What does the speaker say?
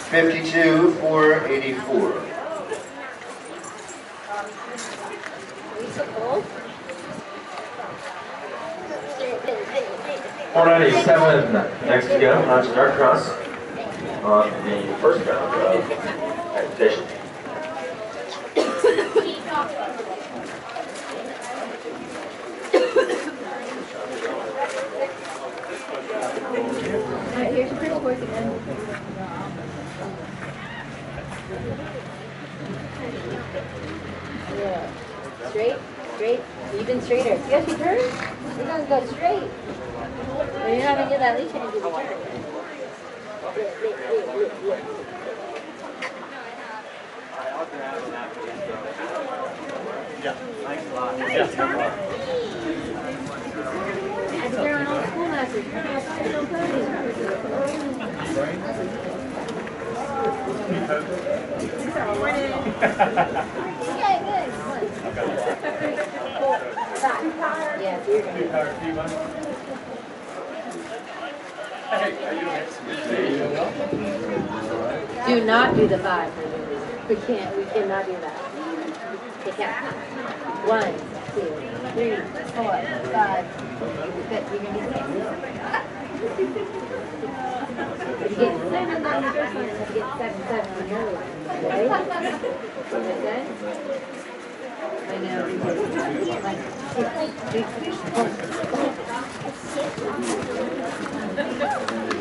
52, 484. 497 next to go on start cross on the first round of competition. Here's your first horse again. Yeah. Straight, straight, even straighter. Yes, you turn. You're gonna go straight. But you're not gonna get that lead change if you turn. Yeah, thanks a lot. Nice, huh? I was there on all the schoolmasters. Yeah, good. Yeah, so you're gonna do not do the 5. We cannot do that. Okay, count. 1, 2, 3, 4, 5. Good, you're gonna do 6. You get 7 on the first one, and then you get 7 on the other one. Okay? Understand? I know. Like,